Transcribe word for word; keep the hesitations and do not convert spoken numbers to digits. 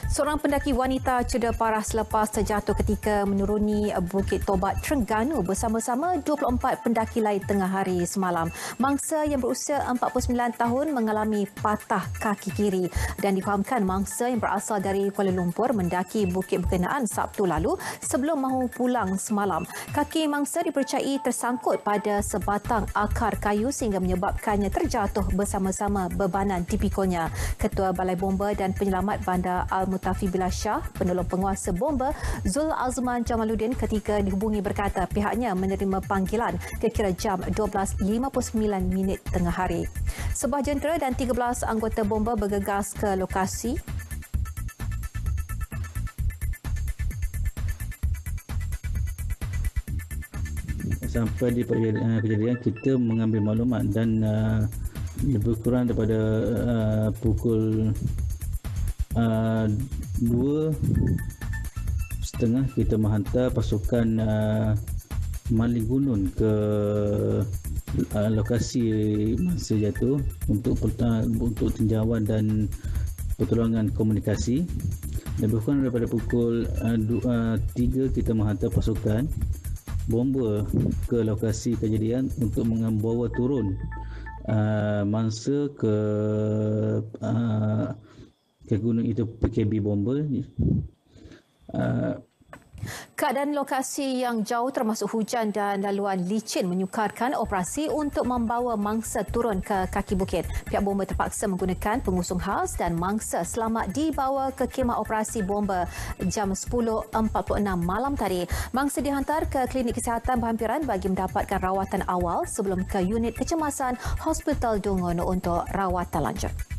Seorang pendaki wanita cedera parah selepas terjatuh ketika menuruni Bukit Tobat Terengganu bersama-sama dua puluh empat pendaki lain tengah hari semalam. Mangsa yang berusia empat puluh sembilan tahun mengalami patah kaki kiri dan difahamkan mangsa yang berasal dari Kuala Lumpur mendaki bukit berkenaan Sabtu lalu sebelum mahu pulang semalam. Kaki mangsa dipercayai tersangkut pada sebatang akar kayu sehingga menyebabkannya terjatuh bersama-sama bebanan di pikulnya. Ketua Balai Bomba dan Penyelamat Bandar Al-Mutafi Billah Shah, penolong penguasa bomba Zul Azman Jamaluddin ketika dihubungi berkata pihaknya menerima panggilan kira-kira jam dua belas lima puluh sembilan minit tengah hari. Sebuah jentera dan tiga belas anggota bomba bergegas ke lokasi. Sampai di kejadian kita mengambil maklumat dan uh, lebih kurang daripada uh, pukul uh, dua setengah kita menghantar pasukan uh, maling gunung ke uh, lokasi masa jatuh untuk uh, untuk tinjauan dan pertolongan komunikasi. Lebih kurang daripada pukul uh, dua, uh, tiga kita menghantar pasukan bomba ke lokasi kejadian untuk membawa turun uh, mangsa ke uh, ke gunung itu P K B bomba. Uh, Keadaan lokasi yang jauh termasuk hujan dan laluan licin menyukarkan operasi untuk membawa mangsa turun ke kaki bukit. Pihak bomba terpaksa menggunakan pengusung khas dan mangsa selamat dibawa ke khemah operasi bomba jam sepuluh empat puluh enam malam tadi. Mangsa dihantar ke klinik kesihatan berhampiran bagi mendapatkan rawatan awal sebelum ke unit kecemasan Hospital Dungun untuk rawatan lanjut.